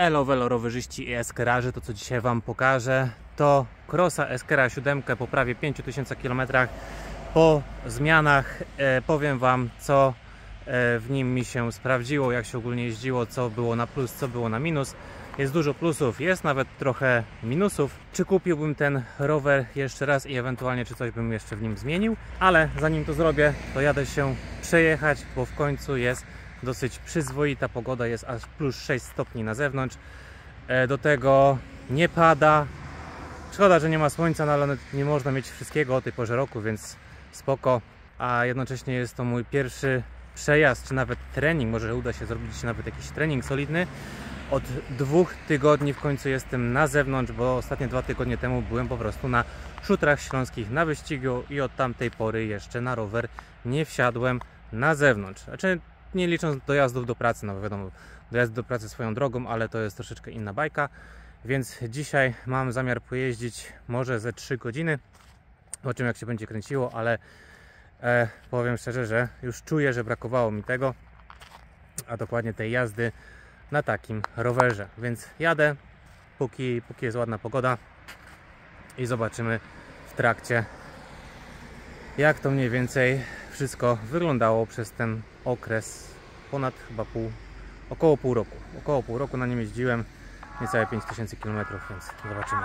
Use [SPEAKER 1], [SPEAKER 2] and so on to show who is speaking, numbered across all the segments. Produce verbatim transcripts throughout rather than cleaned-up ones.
[SPEAKER 1] Elo Velo rowerzyści i eskerarze, to co dzisiaj Wam pokażę to Crossa Eskera siedem po prawie pięciu tysiącach kilometrach. Po zmianach e, powiem Wam, co e, w nim mi się sprawdziło, jak się ogólnie jeździło, co było na plus, co było na minus. Jest dużo plusów, jest nawet trochę minusów. Czy kupiłbym ten rower jeszcze raz i ewentualnie czy coś bym jeszcze w nim zmienił, ale zanim to zrobię, to jadę się przejechać, bo w końcu jest dosyć przyzwoita pogoda, jest aż plus sześć stopni na zewnątrz. Do tego nie pada. Szkoda, że nie ma słońca, no ale nie można mieć wszystkiego o tej porze roku, więc spoko. A jednocześnie jest to mój pierwszy przejazd, czy nawet trening. Może uda się zrobić nawet jakiś trening solidny. Od dwóch tygodni w końcu jestem na zewnątrz, bo ostatnie dwa tygodnie temu byłem po prostu na Szutrach Śląskich na wyścigu i od tamtej pory jeszcze na rower nie wsiadłem na zewnątrz. Znaczy nie licząc dojazdów do pracy, no wiadomo, dojazd do pracy swoją drogą, ale to jest troszeczkę inna bajka. Więc dzisiaj mam zamiar pojeździć może ze trzy godziny. O czym jak się będzie kręciło, ale e, powiem szczerze, że już czuję, że brakowało mi tego, a dokładnie tej jazdy na takim rowerze. Więc jadę, póki, póki jest ładna pogoda i zobaczymy w trakcie, jak to mniej więcej wszystko wyglądało przez ten okres ponad chyba pół, około pół roku. Około pół roku na nim jeździłem, niecałe pięć tysięcy kilometrów, więc zobaczymy.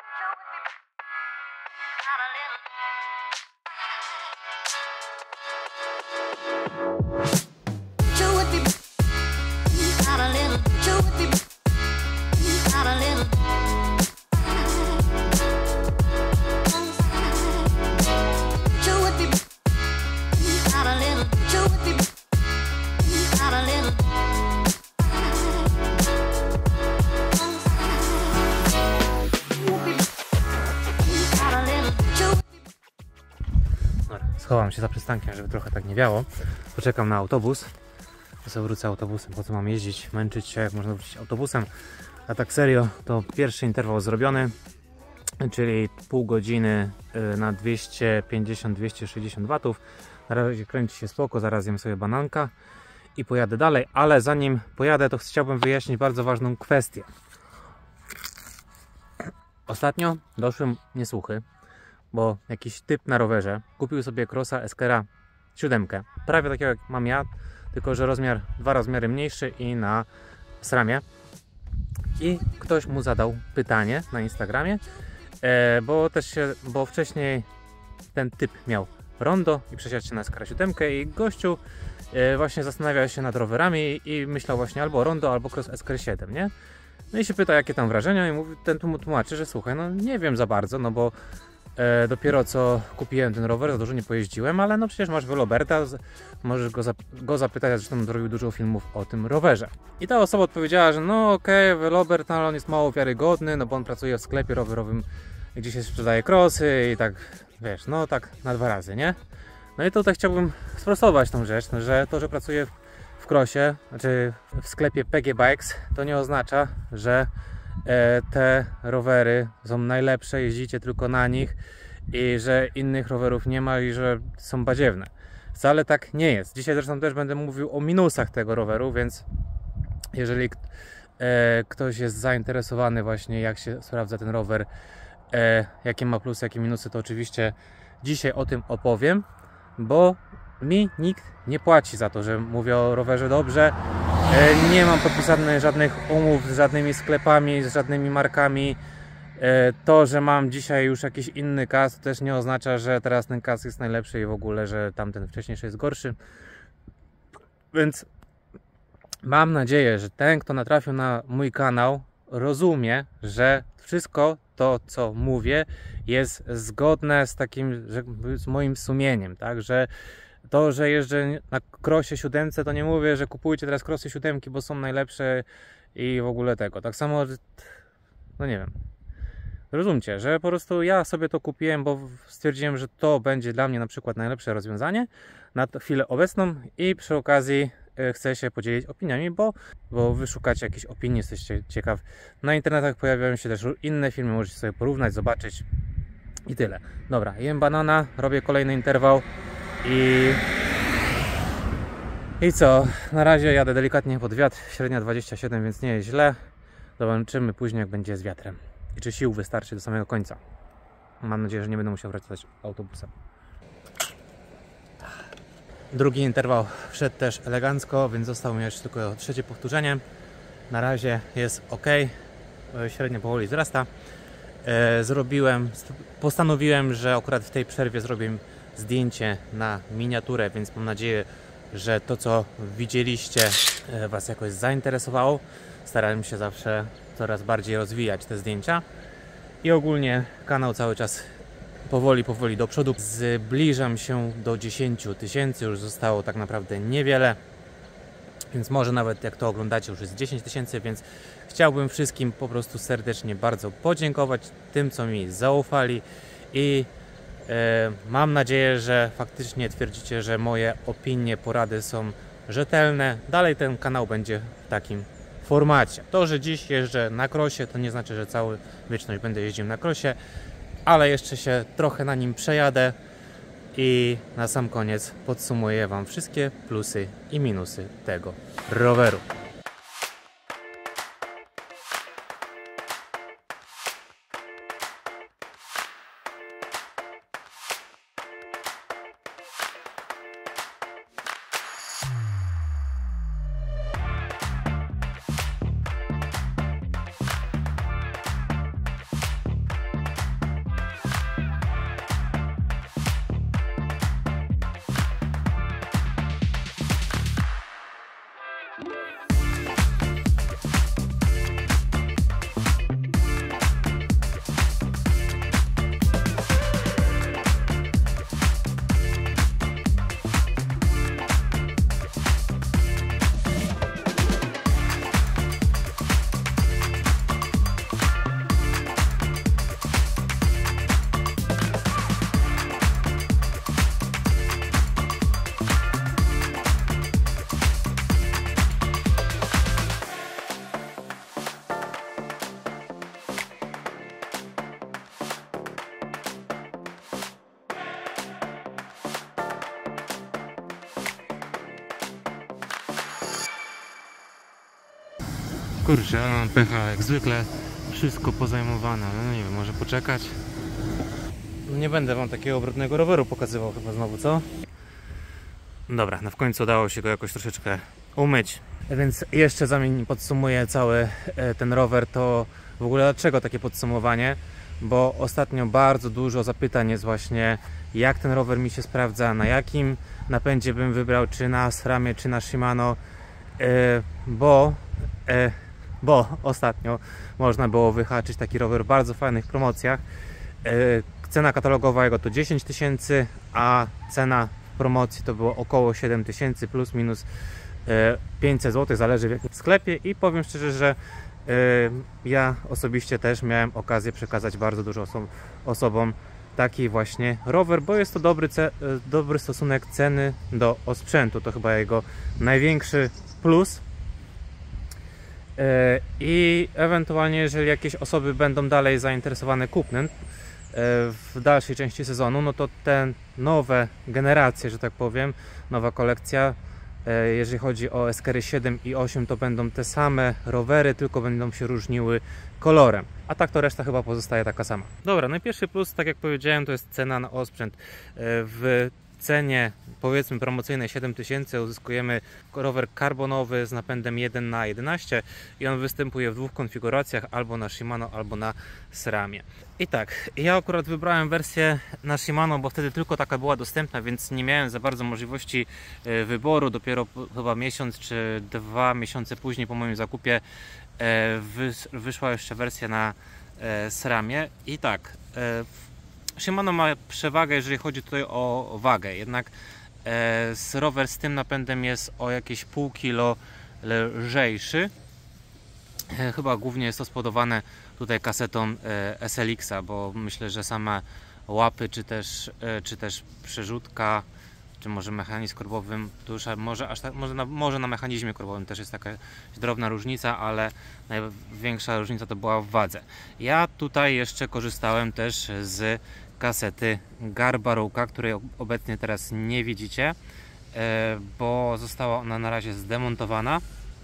[SPEAKER 1] Schowam się za przystankiem, żeby trochę tak nie wiało. Poczekam na autobus. Ja sobie wrócę autobusem, po co mam jeździć, męczyć się, jak można wrócić autobusem. A tak serio, to pierwszy interwał zrobiony, czyli pół godziny na dwieście pięćdziesiąt do dwustu sześćdziesięciu watów. Na razie kręci się spoko, zaraz jem sobie bananka i pojadę dalej, ale zanim pojadę, to chciałbym wyjaśnić bardzo ważną kwestię. Ostatnio doszły mnie słuchy, bo jakiś typ na rowerze kupił sobie Crossa Eskera siedem, prawie takiego jak mam ja, tylko że rozmiar, dwa rozmiary mniejszy i na SRAMie. I ktoś mu zadał pytanie na Instagramie, e, bo też się, bo wcześniej ten typ miał rondo i przesiadł się na Eskera siedem i gościu e, właśnie zastanawiał się nad rowerami i myślał właśnie albo rondo, albo Cross Esker siedem, nie? No i się pyta, jakie tam wrażenia, i mówi, ten tu mu tłumaczy, że słuchaj, no nie wiem za bardzo, no bo E, dopiero co kupiłem ten rower, za dużo nie pojeździłem, ale no przecież masz Veloberta, możesz go, zap go zapytać, zresztą zrobił dużo filmów o tym rowerze. I ta osoba odpowiedziała, że no okej, okay, Velobert, no, ale on jest mało wiarygodny, no bo on pracuje w sklepie rowerowym, gdzie się sprzedaje crossy i tak, wiesz, no tak na dwa razy, nie? No i tutaj chciałbym sprostować tą rzecz, no, że to, że pracuję w, w crossie, znaczy w sklepie P G Bikes, to nie oznacza, że te rowery są najlepsze, jeździcie tylko na nich i że innych rowerów nie ma i że są badziewne. Wcale tak nie jest. Dzisiaj zresztą też będę mówił o minusach tego roweru, więc jeżeli e, ktoś jest zainteresowany właśnie, jak się sprawdza ten rower, e, jakie ma plusy, jakie minusy, to oczywiście dzisiaj o tym opowiem, bo mi nikt nie płaci za to, że mówię o rowerze dobrze. Nie mam podpisanych żadnych umów z żadnymi sklepami, z żadnymi markami. To, że mam dzisiaj już jakiś inny kask, to też nie oznacza, że teraz ten kask jest najlepszy i w ogóle, że tamten wcześniejszy jest gorszy. Więc mam nadzieję, że ten, kto natrafił na mój kanał, rozumie, że wszystko to, co mówię, jest zgodne z takim, że z moim sumieniem, tak, że to, że jeżdżę na Crossie siedem, to nie mówię, że kupujcie teraz Crossy siedem, bo są najlepsze i w ogóle tego. Tak samo, no nie wiem. Rozumcie, że po prostu ja sobie to kupiłem, bo stwierdziłem, że to będzie dla mnie na przykład najlepsze rozwiązanie na chwilę obecną i przy okazji chcę się podzielić opiniami, bo, bo wy szukacie jakiejś opinii, jesteście ciekaw. Na internetach pojawiają się też inne filmy, możecie sobie porównać, zobaczyć i tyle. Dobra, jem banana, robię kolejny interwał. I, I co? Na razie jadę delikatnie pod wiatr, średnia dwadzieścia siedem, więc nie jest źle. Zobaczymy później, jak będzie z wiatrem i czy sił wystarczy do samego końca. Mam nadzieję, że nie będę musiał wracać autobusem. Drugi interwał wszedł też elegancko, więc zostało mi jeszcze tylko trzecie powtórzenie. Na razie jest ok, średnio powoli wzrasta. Zrobiłem, postanowiłem, że akurat w tej przerwie zrobię zdjęcie na miniaturę, więc mam nadzieję, że to, co widzieliście, Was jakoś zainteresowało. Starałem się zawsze coraz bardziej rozwijać te zdjęcia i ogólnie kanał cały czas powoli, powoli do przodu. Zbliżam się do dziesięciu tysięcy, już zostało tak naprawdę niewiele, więc może nawet jak to oglądacie już jest dziesięć tysięcy, więc chciałbym wszystkim po prostu serdecznie bardzo podziękować tym, co mi zaufali i e, mam nadzieję, że faktycznie twierdzicie, że moje opinie, porady są rzetelne. Dalej ten kanał będzie w takim formacie. To, że dziś jeżdżę na krosie, to nie znaczy, że całą wieczność będę jeździł na krosie, ale jeszcze się trochę na nim przejadę i na sam koniec podsumuję Wam wszystkie plusy i minusy tego roweru. Kurczę, ja mam pecha jak zwykle, wszystko pozajmowane, no nie wiem, może poczekać. Nie będę Wam takiego obrotnego roweru pokazywał chyba znowu, co? Dobra, no w końcu udało się go jakoś troszeczkę umyć. Więc jeszcze zanim podsumuję cały ten rower, to w ogóle dlaczego takie podsumowanie? Bo ostatnio bardzo dużo zapytań jest właśnie, jak ten rower mi się sprawdza, na jakim napędzie bym wybrał, czy na SRAMie, czy na Shimano, yy, bo yy, bo ostatnio można było wyhaczyć taki rower w bardzo fajnych promocjach. Yy, cena katalogowa jego to dziesięć tysięcy, a cena w promocji to było około siedem tysięcy plus minus yy, pięćset złotych, zależy w jakim sklepie, i powiem szczerze, że yy, ja osobiście też miałem okazję przekazać bardzo dużo oso osobom taki właśnie rower, bo jest to dobry, yy, dobry stosunek ceny do osprzętu, to chyba jego największy plus. I ewentualnie, jeżeli jakieś osoby będą dalej zainteresowane kupnem w dalszej części sezonu, no to te nowe generacje, że tak powiem, nowa kolekcja, jeżeli chodzi o Eskery siedem i osiem, to będą te same rowery, tylko będą się różniły kolorem, a tak to reszta chyba pozostaje taka sama. Dobra, no i pierwszy plus, tak jak powiedziałem, to jest cena na osprzęt. W cenie powiedzmy promocyjnej siedem tysięcy uzyskujemy rower karbonowy z napędem jeden na jedenaście i on występuje w dwóch konfiguracjach, albo na Shimano, albo na SRAMie. I tak, ja akurat wybrałem wersję na Shimano, bo wtedy tylko taka była dostępna, więc nie miałem za bardzo możliwości wyboru. Dopiero chyba miesiąc czy dwa miesiące później po moim zakupie wyszła jeszcze wersja na SRAMie. I tak, Shimano ma przewagę, jeżeli chodzi tutaj o wagę, jednak e, rower z tym napędem jest o jakieś pół kilo lżejszy. E, chyba głównie jest to spowodowane tutaj kasetą e, S L X-a, bo myślę, że same łapy, czy też, e, czy też przerzutka, czy może mechanizm korbowy, to już może, aż tak, może, na, może na mechanizmie korbowym też jest taka drobna różnica, ale największa różnica to była w wadze. Ja tutaj jeszcze korzystałem też z kasety Garbaruka, której obecnie teraz nie widzicie, bo została ona na razie zdemontowana.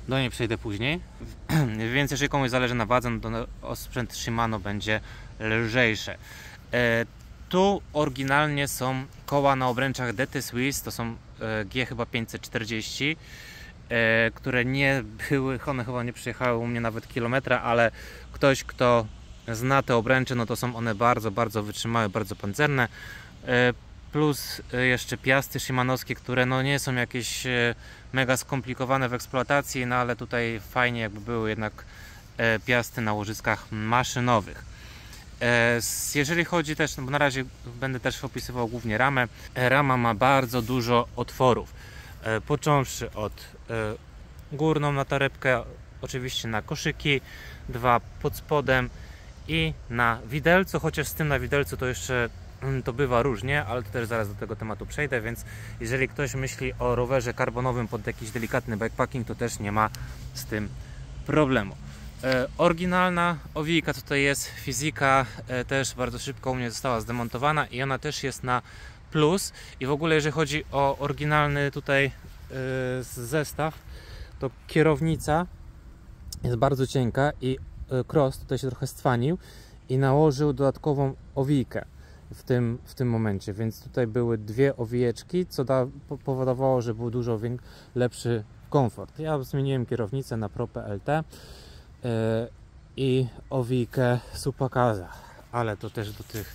[SPEAKER 1] do niej przejdę później. Więc jeżeli komuś zależy na wadze, no to sprzęt Shimano będzie lżejszy. E, tu oryginalnie są koła na obręczach D T Swiss, to są e, G chyba pięćset czterdzieści, e, które nie były, one chyba nie przyjechały u mnie nawet kilometra, ale ktoś, kto zna te obręcze, no to są one bardzo, bardzo wytrzymałe, bardzo pancerne. E, plus jeszcze piasty shimanowskie, które no nie są jakieś e, mega skomplikowane w eksploatacji, no ale tutaj fajnie jakby były jednak e, piasty na łożyskach maszynowych. E, jeżeli chodzi też, no bo na razie będę też opisywał głównie ramę, e, rama ma bardzo dużo otworów, e, począwszy od e, górną na torebkę, oczywiście na koszyki, dwa pod spodem i na widelcu, chociaż z tym na widelcu to jeszcze to bywa różnie, ale to też zaraz do tego tematu przejdę, więc jeżeli ktoś myśli o rowerze karbonowym pod jakiś delikatny bikepacking, to też nie ma z tym problemu. E, oryginalna owijka tutaj jest, fizyka e, też bardzo szybko u mnie została zdemontowana i ona też jest na plus. I w ogóle jeżeli chodzi o oryginalny tutaj e, zestaw, to kierownica jest bardzo cienka i e, Cross tutaj się trochę stwanił i nałożył dodatkową owijkę w tym, w tym momencie, więc tutaj były dwie owijeczki, co da, powodowało, że był dużo lepszy komfort. Ja zmieniłem kierownicę na Pro P L T yy, i owijkę Supakaza, ale to też do tych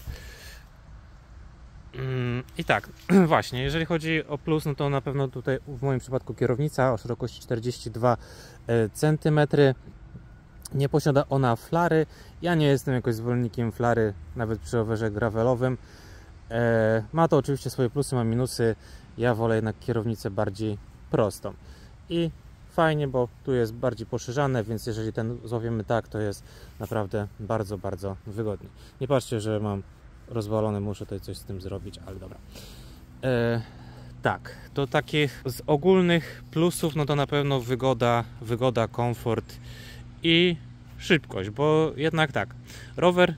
[SPEAKER 1] yy. I tak, właśnie, jeżeli chodzi o plus, no to na pewno tutaj w moim przypadku kierownica o szerokości czterdzieści dwa centymetry. Nie posiada ona flary. Ja nie jestem jakoś zwolennikiem flary, nawet przy rowerze gravelowym. E, ma to oczywiście swoje plusy, ma minusy. Ja wolę jednak kierownicę bardziej prostą. I fajnie, bo tu jest bardziej poszerzane, więc jeżeli ten złapiemy tak, to jest naprawdę bardzo, bardzo wygodnie. Nie patrzcie, że mam rozwalone, muszę tutaj coś z tym zrobić, ale dobra. E, tak, to takich z ogólnych plusów, no to na pewno wygoda, wygoda, komfort i szybkość, bo jednak tak, rower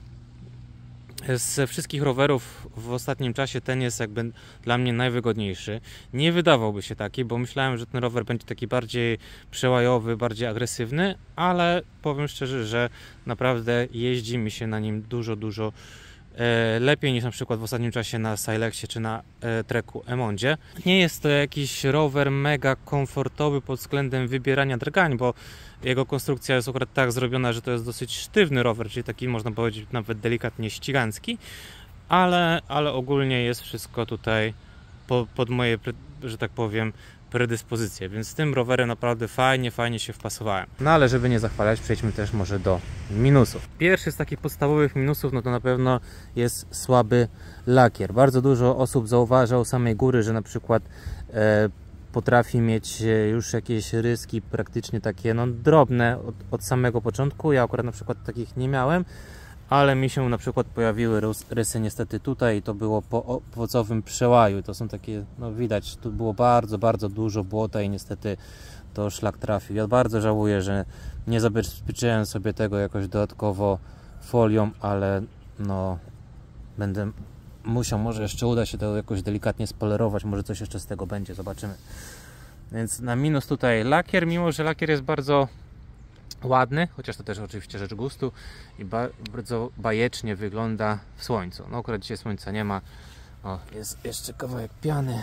[SPEAKER 1] ze wszystkich rowerów w ostatnim czasie ten jest jakby dla mnie najwygodniejszy. Nie wydawałby się taki, bo myślałem, że ten rower będzie taki bardziej przełajowy, bardziej agresywny, ale powiem szczerze, że naprawdę jeździ mi się na nim dużo, dużo e, lepiej niż na przykład w ostatnim czasie na Silexie czy na e, Treku Emondzie. Nie jest to jakiś rower mega komfortowy pod względem wybierania drgań, bo jego konstrukcja jest akurat tak zrobiona, że to jest dosyć sztywny rower, czyli taki można powiedzieć nawet delikatnie ścigancki, ale, ale ogólnie jest wszystko tutaj po, pod moje, że tak powiem, predyspozycje, więc z tym rowerem naprawdę fajnie, fajnie się wpasowałem. No ale żeby nie zachwalać, przejdźmy też może do minusów. Pierwszy z takich podstawowych minusów, no to na pewno jest słaby lakier. Bardzo dużo osób zauważa u samej góry, że na przykład e, potrafi mieć już jakieś ryski praktycznie takie no, drobne od, od samego początku. Ja akurat na przykład takich nie miałem, ale mi się na przykład pojawiły rysy niestety tutaj i to było po owocowym przełaju. To są takie, no widać, tu było bardzo, bardzo dużo błota i niestety to szlak trafił. Ja bardzo żałuję, że nie zabezpieczyłem sobie tego jakoś dodatkowo folią, ale no będę musiał, może jeszcze uda się to jakoś delikatnie spolerować, może coś jeszcze z tego będzie, zobaczymy. Więc na minus tutaj lakier, mimo że lakier jest bardzo ładny, chociaż to też oczywiście rzecz gustu i ba bardzo bajecznie wygląda w słońcu. No akurat dzisiaj słońca nie ma. O, jest jeszcze kawałek piany.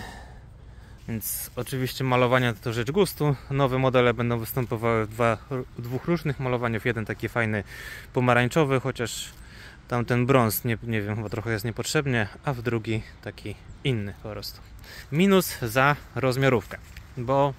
[SPEAKER 1] Więc oczywiście malowania to rzecz gustu. Nowe modele będą występowały w dwa, dwóch różnych malowaniach. Jeden taki fajny pomarańczowy, chociaż tamten brąz, nie, nie wiem, chyba trochę jest niepotrzebnie, a w drugi taki inny po prostu. Minus za rozmiarówkę, bo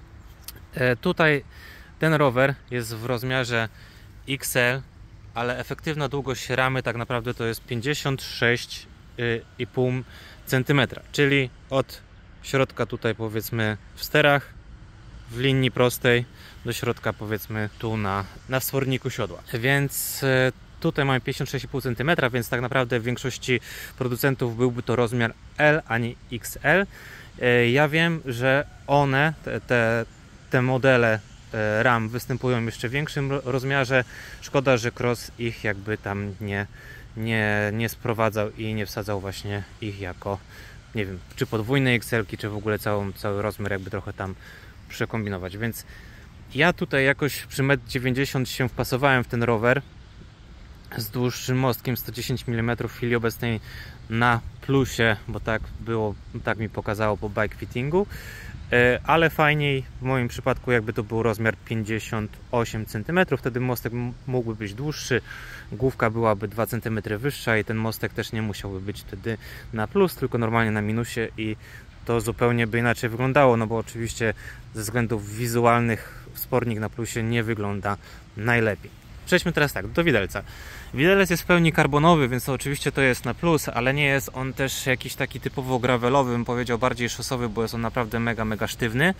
[SPEAKER 1] e, tutaj ten rower jest w rozmiarze X L, ale efektywna długość ramy tak naprawdę to jest pięćdziesiąt sześć i pół centymetra, czyli od środka tutaj powiedzmy w sterach, w linii prostej do środka powiedzmy tu na, na wsporniku siodła. Więc e, tutaj mamy pięćdziesiąt sześć i pół centymetra, więc tak naprawdę w większości producentów byłby to rozmiar L, a nie X L. E, ja wiem, że one, te, te, te modele ram występują w jeszcze większym rozmiarze. Szkoda, że Cross ich jakby tam nie, nie, nie sprowadzał i nie wsadzał właśnie ich jako, nie wiem, czy podwójne X L ki, czy w ogóle całą, cały rozmiar jakby trochę tam przekombinować. Więc Ja tutaj jakoś przy metr dziewięćdziesiąt się wpasowałem w ten rower z dłuższym mostkiem sto dziesięć milimetrów w chwili obecnej na plusie, bo tak było, tak mi pokazało po bike fittingu, ale fajniej w moim przypadku jakby to był rozmiar pięćdziesiąt osiem centymetrów, wtedy mostek mógłby być dłuższy, główka byłaby dwa centymetry wyższa i ten mostek też nie musiałby być wtedy na plus, tylko normalnie na minusie i to zupełnie by inaczej wyglądało, no bo oczywiście ze względów wizualnych sportnik na plusie nie wygląda najlepiej. Przejdźmy teraz tak, do widelca. Widelec jest w pełni karbonowy, więc to oczywiście to jest na plus, ale nie jest on też jakiś taki typowo gravelowy, bym powiedział bardziej szosowy, bo jest on naprawdę mega, mega sztywny.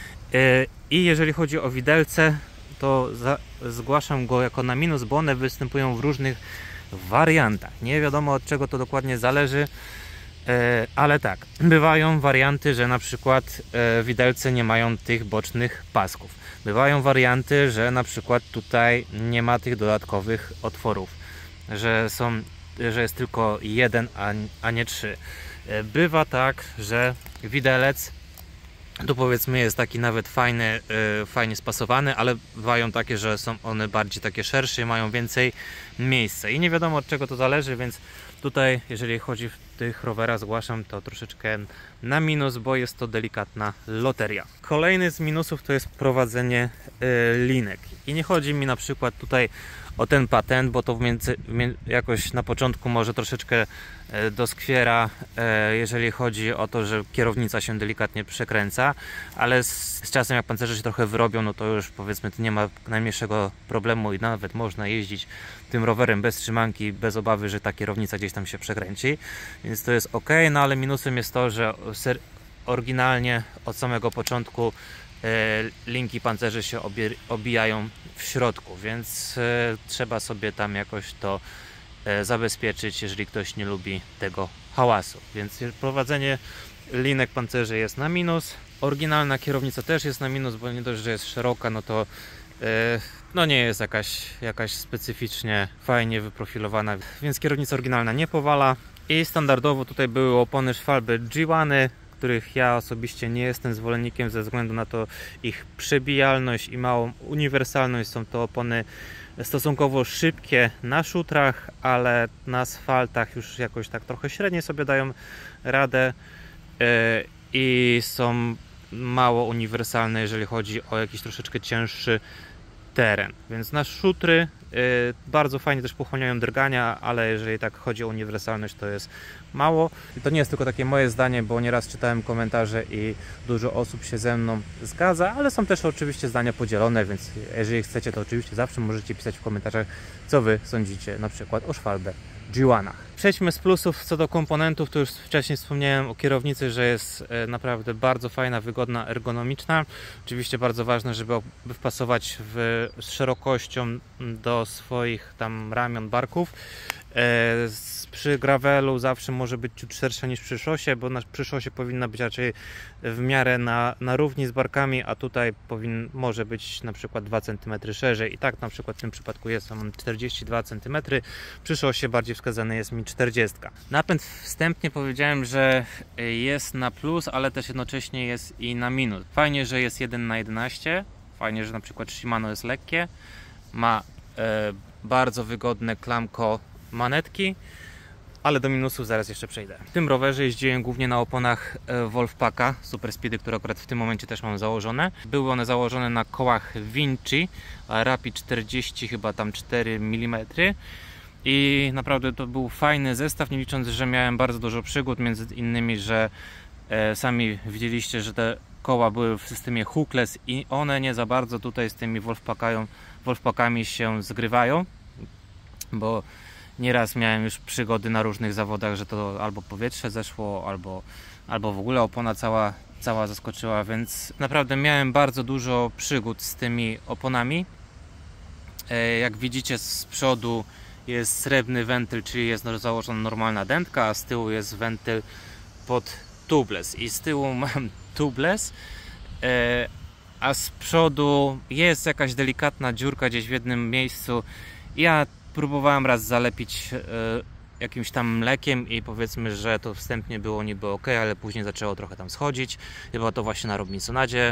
[SPEAKER 1] I jeżeli chodzi o widelce, to za, zgłaszam go jako na minus, bo one występują w różnych wariantach. Nie wiadomo, od czego to dokładnie zależy, ale tak, bywają warianty, że na przykład widelce nie mają tych bocznych pasków. Bywają warianty, że na przykład tutaj nie ma tych dodatkowych otworów, że są, że jest tylko jeden, a, a nie trzy. Bywa tak, że widelec tu powiedzmy jest taki nawet fajny, yy, fajnie spasowany, ale bywają takie, że są one bardziej takie szersze i mają więcej miejsca i nie wiadomo, od czego to zależy, więc tutaj jeżeli chodzi w tych rowerach zgłaszam to troszeczkę na minus, bo jest to delikatna loteria. Kolejny z minusów to jest prowadzenie yy, linek i nie chodzi mi na przykład tutaj o ten patent, bo to w między, jakoś na początku może troszeczkę doskwiera, jeżeli chodzi o to, że kierownica się delikatnie przekręca, ale z, z czasem jak pancerze się trochę wyrobią, no to już powiedzmy nie ma najmniejszego problemu i nawet można jeździć tym rowerem bez trzymanki, bez obawy, że ta kierownica gdzieś tam się przekręci, więc to jest ok, no ale minusem jest to, że ser, oryginalnie od samego początku linki pancerzy się obijają w środku, więc trzeba sobie tam jakoś to zabezpieczyć, jeżeli ktoś nie lubi tego hałasu. Więc prowadzenie linek pancerzy jest na minus. Oryginalna kierownica też jest na minus, bo nie dość, że jest szeroka, no to no nie jest jakaś, jakaś specyficznie fajnie wyprofilowana, więc kierownica oryginalna nie powala. I standardowo tutaj były opony Schwalbe G jeden, których ja osobiście nie jestem zwolennikiem ze względu na to ich przebijalność i małą uniwersalność. Są to opony stosunkowo szybkie na szutrach, ale na asfaltach już jakoś tak trochę średnio sobie dają radę i są mało uniwersalne, jeżeli chodzi o jakiś troszeczkę cięższy teren. Więc na szutry bardzo fajnie też pochłaniają drgania, ale jeżeli tak chodzi o uniwersalność, to jest mało. I to nie jest tylko takie moje zdanie, bo nieraz czytałem komentarze i dużo osób się ze mną zgadza, ale są też oczywiście zdania podzielone, więc jeżeli chcecie, to oczywiście zawsze możecie pisać w komentarzach, co wy sądzicie na przykład o Schwalbe G jeden. Przejdźmy z plusów co do komponentów. To już wcześniej wspomniałem o kierownicy, że jest naprawdę bardzo fajna, wygodna, ergonomiczna. Oczywiście bardzo ważne, żeby wpasować w, z szerokością do swoich tam ramion, barków. Przy gravelu zawsze może być ciut szersza niż przy szosie, bo na, przy szosie powinna być raczej w miarę na, na równi z barkami, a tutaj powin, może być na przykład dwa centymetry szerzej i tak na przykład w tym przypadku jest on czterdzieści dwa centymetry, przy szosie bardziej wskazany jest mi czterdzieści. Napęd wstępnie powiedziałem, że jest na plus, ale też jednocześnie jest i na minus. Fajnie, że jest jeden na jedenaście, fajnie, że na przykład Shimano jest lekkie, ma e, bardzo wygodne klamko manetki, ale do minusów zaraz jeszcze przejdę. W tym rowerze jeździłem głównie na oponach Wolfpacka Super Speedy, które akurat w tym momencie też mam założone. Były one założone na kołach Vinci Rapid czterdzieści, chyba tam cztery milimetry. I naprawdę to był fajny zestaw, nie licząc, że miałem bardzo dużo przygód, między innymi, że e, sami widzieliście, że te koła były w systemie hookless i one nie za bardzo tutaj z tymi Wolfpackami się zgrywają, bo nieraz miałem już przygody na różnych zawodach, że to albo powietrze zeszło, albo, albo w ogóle opona cała, cała zaskoczyła, więc naprawdę miałem bardzo dużo przygód z tymi oponami. Jak widzicie, z przodu jest srebrny wentyl, czyli jest założona normalna dętka, a z tyłu jest wentyl pod tubeless i z tyłu mam tubeless, a z przodu jest jakaś delikatna dziurka gdzieś w jednym miejscu. Ja próbowałem raz zalepić e, jakimś tam mlekiem i powiedzmy, że to wstępnie było niby ok, ale później zaczęło trochę tam schodzić. Chyba to właśnie na Robinsonadzie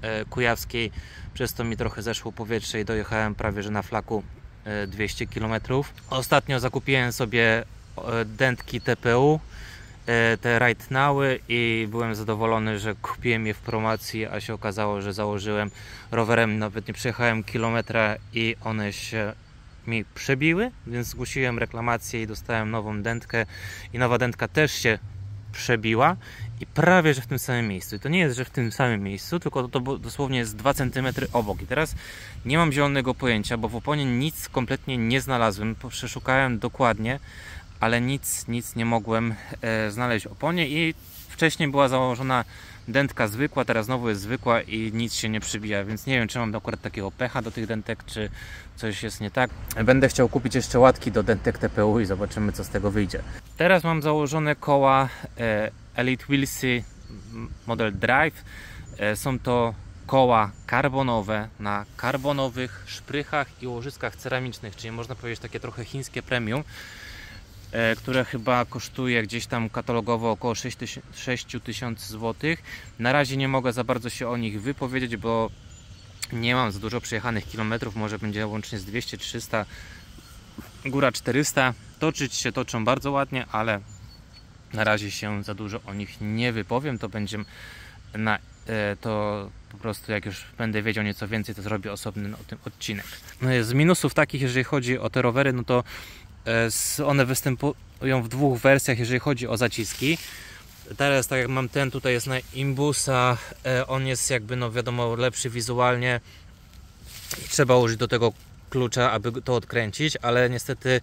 [SPEAKER 1] Kujawskiej, przez to mi trochę zeszło powietrze i dojechałem prawie że na flaku dwieście kilometrów. Ostatnio zakupiłem sobie dętki T P U, te Right Nowy, i byłem zadowolony, że kupiłem je w promocji, a się okazało, że założyłem rowerem, nawet nie przejechałem kilometra i one się mi przebiły, więc zgłosiłem reklamację i dostałem nową dętkę i nowa dętka też się przebiła i prawie że w tym samym miejscu. I to nie jest, że w tym samym miejscu, tylko to, to dosłownie jest dwa centymetry obok. I teraz nie mam zielonego pojęcia, bo w oponie nic kompletnie nie znalazłem. Przeszukałem dokładnie, ale nic, nic nie mogłem e, znaleźć w oponie i wcześniej była założona dętka zwykła, teraz znowu jest zwykła i nic się nie przybija, więc nie wiem, czy mam akurat takiego pecha do tych dętek, czy coś jest nie tak. Będę chciał kupić jeszcze łatki do dętek T P U i zobaczymy, co z tego wyjdzie. Teraz mam założone koła e, Elite Wheelsy Model Drive. E, są to koła karbonowe na karbonowych szprychach i łożyskach ceramicznych, czyli można powiedzieć takie trochę chińskie premium, które chyba kosztuje gdzieś tam katalogowo około sześć tysięcy złotych. Na razie nie mogę za bardzo się o nich wypowiedzieć, bo nie mam za dużo przejechanych kilometrów, może będzie łącznie z dwieście trzysta, góra czterysta. Toczyć się toczą bardzo ładnie, ale na razie się za dużo o nich nie wypowiem. To będzie na to po prostu, jak już będę wiedział nieco więcej, to zrobię osobny o tym odcinek. No, z minusów takich, jeżeli chodzi o te rowery, no to one występują w dwóch wersjach, jeżeli chodzi o zaciski. Teraz, tak jak mam ten, tutaj jest na Imbusa, on jest jakby, no wiadomo, lepszy wizualnie i trzeba użyć do tego klucza, aby to odkręcić, ale niestety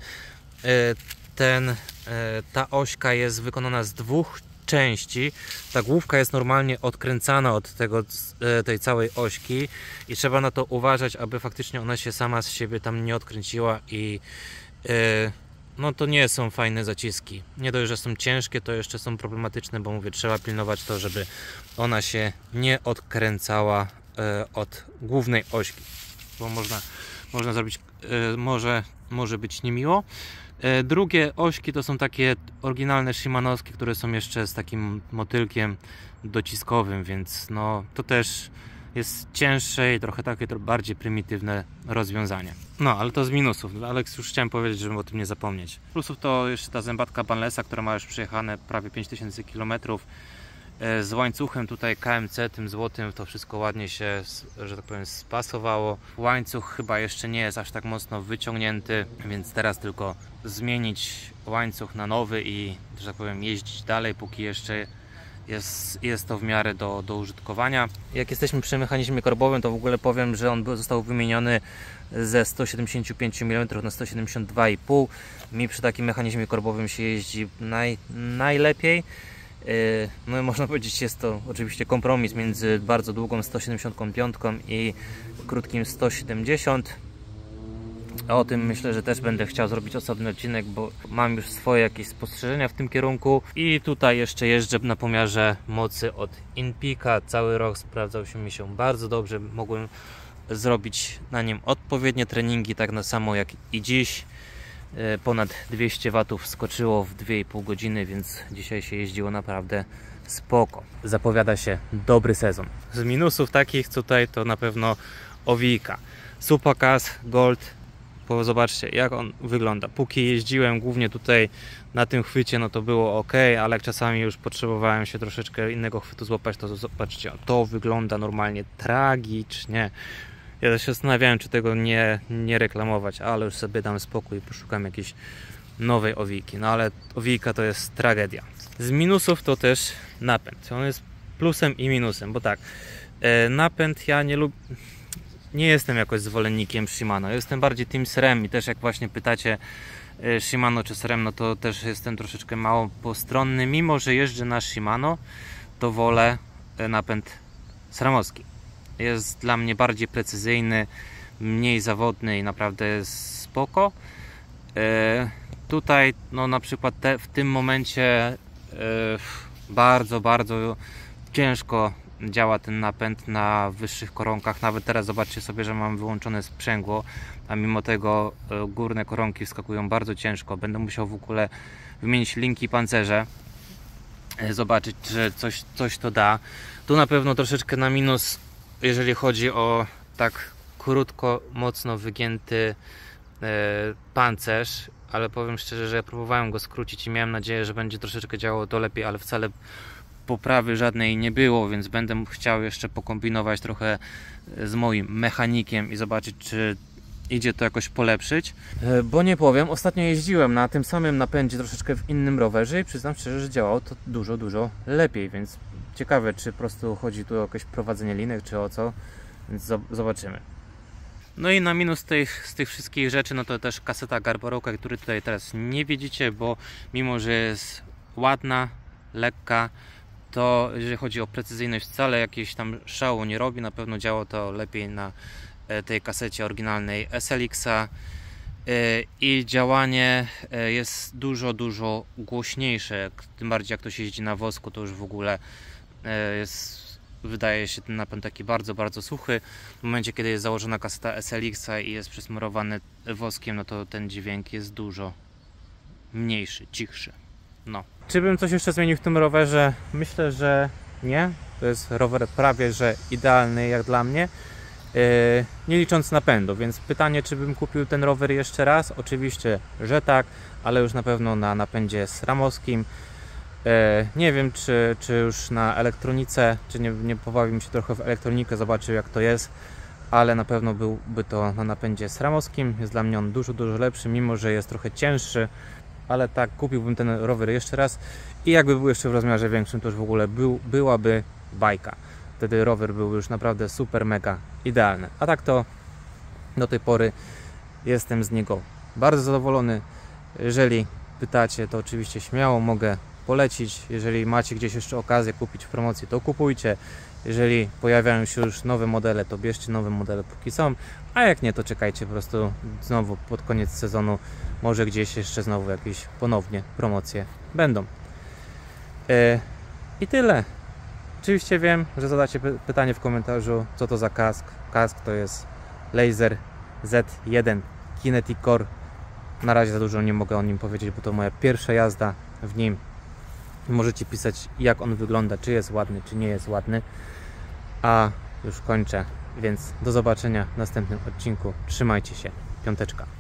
[SPEAKER 1] ten, ta ośka jest wykonana z dwóch części. Ta główka jest normalnie odkręcana od tego, tej całej ośki i trzeba na to uważać, aby faktycznie ona się sama z siebie tam nie odkręciła i no to nie są fajne zaciski. Nie dość, że są ciężkie, to jeszcze są problematyczne, bo mówię, trzeba pilnować to, żeby ona się nie odkręcała od głównej ośki, bo można, można zrobić, może, może być niemiło. Drugie ośki to są takie oryginalne Shimanowskie, które są jeszcze z takim motylkiem dociskowym, więc no to też jest cięższe i trochę takie bardziej prymitywne rozwiązanie. No, ale to z minusów, ale już chciałem powiedzieć, żeby o tym nie zapomnieć. Plusów to jeszcze ta zębatka Banlessa, która ma już przejechane prawie pięć tysięcy kilometrów. Z łańcuchem tutaj K M C, tym złotym, to wszystko ładnie się, że tak powiem, spasowało. Łańcuch chyba jeszcze nie jest aż tak mocno wyciągnięty, więc teraz tylko zmienić łańcuch na nowy i, że tak powiem, jeździć dalej, póki jeszcze Jest, jest to w miarę do, do użytkowania. Jak jesteśmy przy mechanizmie korbowym, to w ogóle powiem, że on został wymieniony ze sto siedemdziesiąt pięć milimetrów na sto siedemdziesiąt dwa i pół. Mi przy takim mechanizmie korbowym się jeździ naj, najlepiej. No, można powiedzieć, jest to oczywiście kompromis między bardzo długą sto siedemdziesiąt pięć i krótkim sto siedemdziesiąt. O tym myślę, że też będę chciał zrobić osobny odcinek, bo mam już swoje jakieś spostrzeżenia w tym kierunku. I tutaj jeszcze jeżdżę na pomiarze mocy od InPeaka. Cały rok sprawdzał się mi się bardzo dobrze. Mogłem zrobić na nim odpowiednie treningi, tak na samo jak i dziś. Ponad dwieście watów skoczyło w dwie i pół godziny, więc dzisiaj się jeździło naprawdę spoko. Zapowiada się dobry sezon. Z minusów takich tutaj to na pewno owijka. Supacas Gold. Zobaczcie, jak on wygląda. Póki jeździłem głównie tutaj na tym chwycie, no to było ok, ale jak czasami już potrzebowałem się troszeczkę innego chwytu złapać, to zobaczcie, to wygląda normalnie tragicznie. Ja się zastanawiałem, czy tego nie, nie reklamować, ale już sobie dam spokój i poszukam jakiejś nowej owijki. No ale owijka to jest tragedia. Z minusów to też napęd. On jest plusem i minusem, bo tak, napęd ja nie lubię. Nie jestem jakoś zwolennikiem Shimano, jestem bardziej Team S R A M i też jak właśnie pytacie Shimano czy S R A M, no to też jestem troszeczkę mało postronny. Mimo że jeżdżę na Shimano, to wolę napęd SRAMowski. Jest dla mnie bardziej precyzyjny, mniej zawodny i naprawdę jest spoko. E, tutaj no na przykład te, w tym momencie e, bardzo, bardzo ciężko działa ten napęd na wyższych koronkach. Nawet teraz zobaczcie sobie, że mam wyłączone sprzęgło, a mimo tego górne koronki wskakują bardzo ciężko. Będę musiał w ogóle wymienić linki pancerze, zobaczyć, że coś, coś to da. Tu na pewno troszeczkę na minus jeżeli chodzi o tak krótko, mocno wygięty e, pancerz, ale powiem szczerze, że ja próbowałem go skrócić i miałem nadzieję, że będzie troszeczkę działało to lepiej, ale wcale poprawy żadnej nie było, więc będę chciał jeszcze pokombinować trochę z moim mechanikiem i zobaczyć, czy idzie to jakoś polepszyć. Bo nie powiem, ostatnio jeździłem na tym samym napędzie troszeczkę w innym rowerze i przyznam szczerze, że działało to dużo, dużo lepiej, więc ciekawe, czy po prostu chodzi tu o jakieś prowadzenie linek, czy o co, więc zobaczymy. No i na minus tych, z tych wszystkich rzeczy, no to też kaseta Garbarocka, który tutaj teraz nie widzicie, bo mimo, że jest ładna, lekka, to jeżeli chodzi o precyzyjność, wcale jakiegoś tam szału nie robi. Na pewno działa to lepiej na tej kasecie oryginalnej S L X-a i działanie jest dużo, dużo głośniejsze. Tym bardziej jak to się jeździ na wosku, to już w ogóle jest, wydaje się ten napęd taki bardzo, bardzo suchy. W momencie, kiedy jest założona kaseta S L X-a i jest przysmarowany woskiem, no to ten dźwięk jest dużo mniejszy, cichszy. No. Czy bym coś jeszcze zmienił w tym rowerze? Myślę, że nie. To jest rower prawie że idealny jak dla mnie, yy, nie licząc napędu, więc pytanie, czy bym kupił ten rower jeszcze raz? Oczywiście, że tak, ale już na pewno na napędzie sramowskim. Yy, nie wiem, czy, czy już na elektronice, czy nie, nie pobawił się trochę w elektronikę, zobaczył jak to jest, ale na pewno byłby to na napędzie sramowskim. Jest dla mnie on dużo, dużo lepszy, mimo że jest trochę cięższy. Ale tak, kupiłbym ten rower jeszcze raz i jakby był jeszcze w rozmiarze większym, to już w ogóle był, byłaby bajka. Wtedy rower był już naprawdę super, mega idealny. A tak to do tej pory jestem z niego bardzo zadowolony. Jeżeli pytacie, to oczywiście śmiało mogę polecić. Jeżeli macie gdzieś jeszcze okazję kupić w promocji, to kupujcie. Jeżeli pojawiają się już nowe modele, to bierzcie nowe modele póki są, a jak nie, to czekajcie po prostu znowu pod koniec sezonu, może gdzieś jeszcze znowu jakieś ponownie promocje będą. Yy, I tyle. Oczywiście wiem, że zadacie pytanie w komentarzu, co to za kask. Kask to jest Laser Z jeden Kinetic Core. Na razie za dużo nie mogę o nim powiedzieć, bo to moja pierwsza jazda w nim. Możecie pisać, jak on wygląda, czy jest ładny, czy nie jest ładny. A już kończę, więc do zobaczenia w następnym odcinku. Trzymajcie się. Piąteczka.